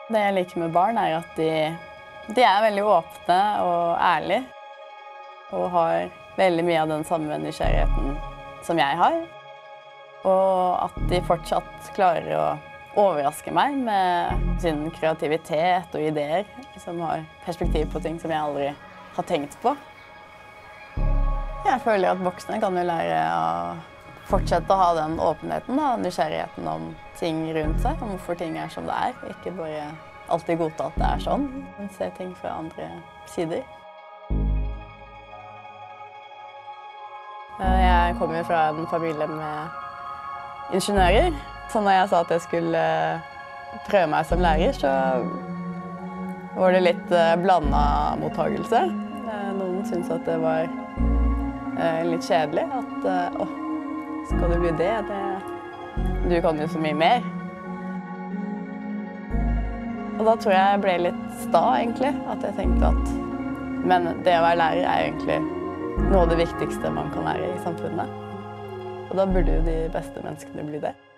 Det jeg liker med barn, er at de er veldig åpne og ærlige. Og har veldig mye av den samme nysgjerrigheten som jeg har. Og at de fortsatt klarer å overraske meg med sin kreativitet og ideer, som har perspektiv på ting som jeg aldri har tenkt på. Jeg føler at voksne kan jo lære å fortsette å ha den åpenheten og nysgjerrigheten om ting rundt seg, om hvorfor ting er som det er. Ikke bare alltid godta at det er sånn, men se ting fra andre sider. Jeg kommer fra en familie med ingeniører, så når jeg sa at jeg skulle prøve meg som lærer, så var det litt blandet mottagelse. Noen syntes at det var litt kjedelig, at skal du bli det? Du kan jo så mye mer. Og da tror jeg ble litt sta, egentlig, at jeg tenkte at men det å være lærer er egentlig noe av det viktigste man kan være i samfunnet. Og da burde jo de beste menneskene bli det.